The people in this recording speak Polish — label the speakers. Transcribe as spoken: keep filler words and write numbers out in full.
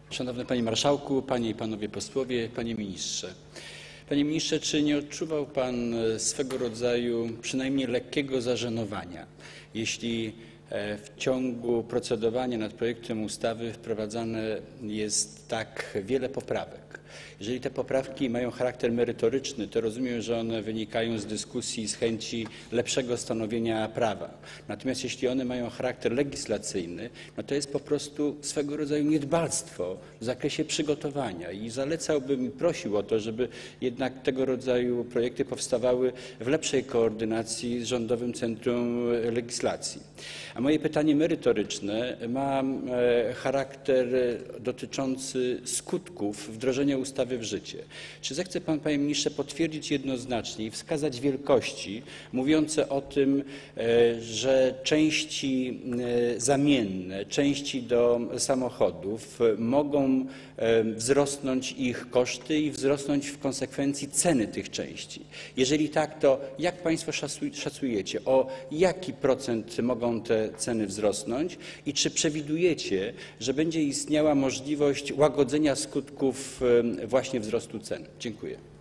Speaker 1: Szanowny Panie Marszałku, Panie i Panowie Posłowie, Panie Ministrze. Panie Ministrze, czy nie odczuwał Pan swego rodzaju przynajmniej lekkiego zażenowania, jeśli w ciągu procedowania nad projektem ustawy wprowadzane jest tak wiele poprawek? Jeżeli te poprawki mają charakter merytoryczny, to rozumiem, że one wynikają z dyskusji, z chęci lepszego stanowienia prawa. Natomiast jeśli one mają charakter legislacyjny, no to jest po prostu swego rodzaju niedbalstwo w zakresie przygotowania i zalecałbym i prosił o to, żeby jednak tego rodzaju projekty powstawały w lepszej koordynacji z Rządowym Centrum Legislacji. A moje pytanie merytoryczne ma charakter dotyczący skutków wdrożenia ustawy w życie. Czy zechce Pan, Panie Ministrze, potwierdzić jednoznacznie i wskazać wielkości mówiące o tym, że części zamienne, części do samochodów mogą wzrosnąć ich koszty i wzrosnąć w konsekwencji ceny tych części? Jeżeli tak, to jak Państwo szacujecie, o jaki procent mogą te ceny wzrosnąć i czy przewidujecie, że będzie istniała możliwość łagodzenia skutków właśnie wzrostu cen? Dziękuję.